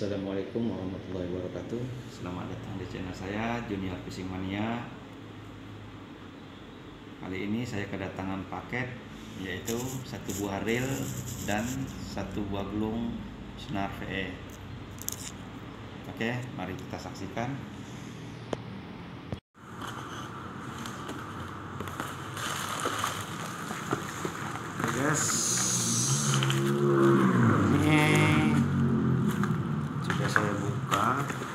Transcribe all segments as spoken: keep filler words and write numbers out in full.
Assalamualaikum warahmatullahi wabarakatuh. Selamat datang di channel saya Junior Fishing Mania. Kali ini saya kedatangan paket, yaitu satu buah reel dan satu buah gulung Sonar V E. Oke, mari kita saksikan. Oke guys, ini sudah saya buka.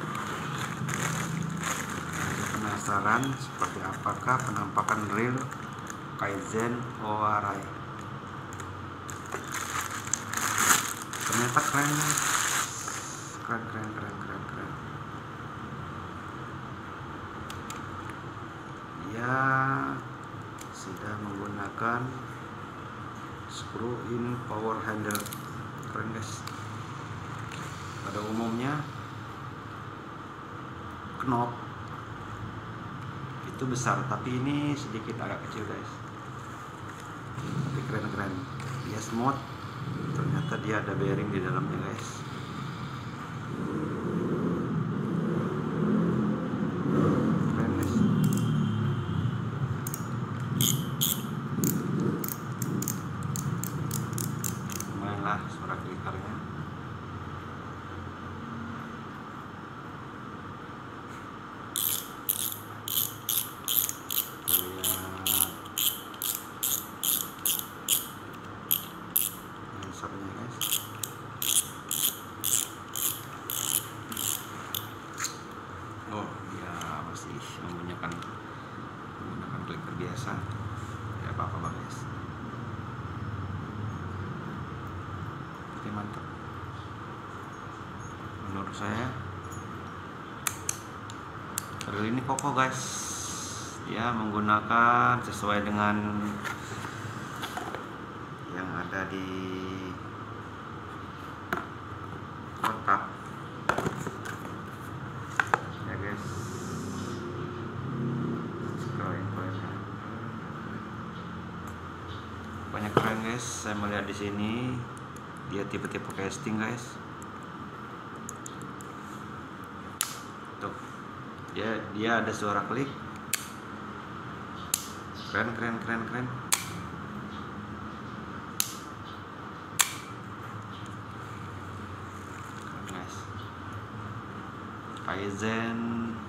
Penasaran seperti apakah penampakan reel Kaizen Oarai. Ternyata keren, keren, keren, keren, keren, keren. Dia sudah menggunakan screw in power handle. Keren guys. Pada umumnya knop itu besar, tapi ini sedikit agak kecil guys. Tapi keren-keren. Dia smooth. Ternyata dia ada bearing di dalamnya guys. Keren guys. Lumayan lah suara klikernya. Sorenya guys, oh dia masih menggunakan menggunakan clicker biasa, ya apa-apa guys. Oke, mantap menurut saya. Reel ini kokoh guys, dia menggunakan sesuai dengan yang ada di kotak ya guys. Banyak keren guys. Saya melihat di sini dia tipe-tipe casting guys. Tuh, dia dia ada suara klik. Keren, keren, keren, keren. Kaizen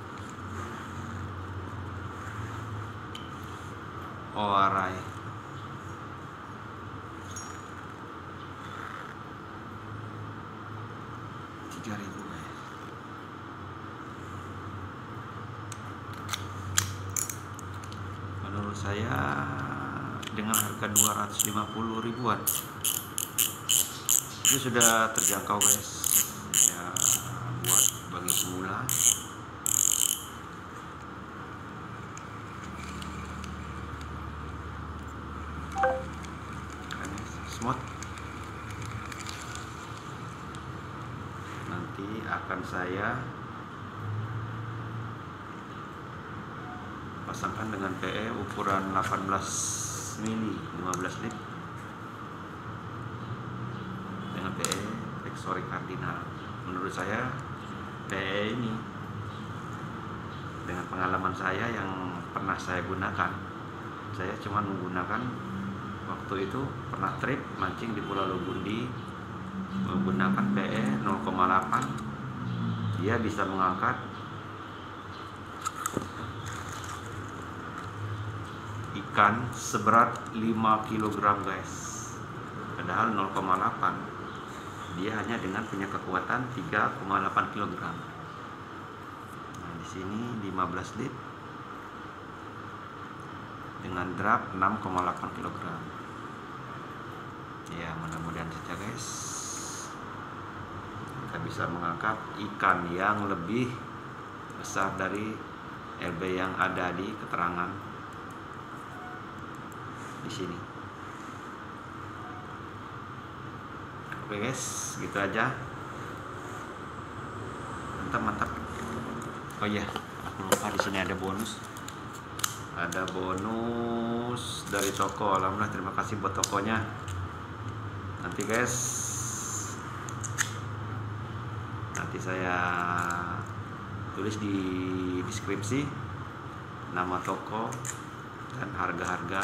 Oarai. tiga ribu guys. Menurut saya dengan harga dua ratus lima puluh ribuan itu sudah terjangkau guys. Ya, buat bagi semula. Smooth. Nanti akan saya pasangkan dengan P E ukuran delapan belas mili lima belas lip dengan P E Exory Cardinal. Menurut saya P E ini, dengan pengalaman saya yang pernah saya gunakan, saya cuma menggunakan waktu itu pernah trip mancing di Pulau Lubundi menggunakan P E nol koma delapan. Dia bisa mengangkat ikan seberat lima kilogram guys. Padahal nol koma delapan dia hanya dengan punya kekuatan tiga koma delapan kilogram. Nah, di sini lima belas lit dengan drag enam koma delapan kilogram. Ya, mudah-mudahan saja guys kita bisa mengangkat ikan yang lebih besar dari L B yang ada di keterangan di sini. Oke guys, gitu aja. Mantap, mantap. Oh iya, aku lupa di sini ada bonus. Ada bonus dari toko. Alhamdulillah, terima kasih buat tokonya. Nanti guys, nanti nanti saya tulis di deskripsi nama toko dan harga-harga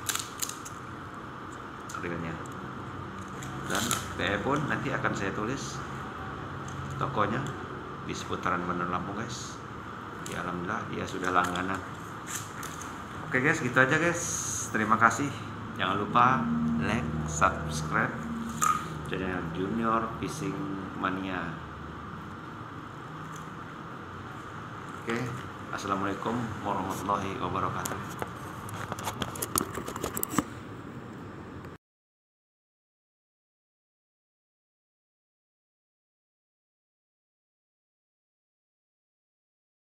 harganya, dan P E pun nanti akan saya tulis tokonya di seputaran Bandar Lampung guys. Ya alhamdulillah dia sudah langganan. Oke guys, gitu aja guys, terima kasih. Jangan lupa like, subscribe channel Junior Fishing Mania. Oke, assalamualaikum warahmatullahi wabarakatuh.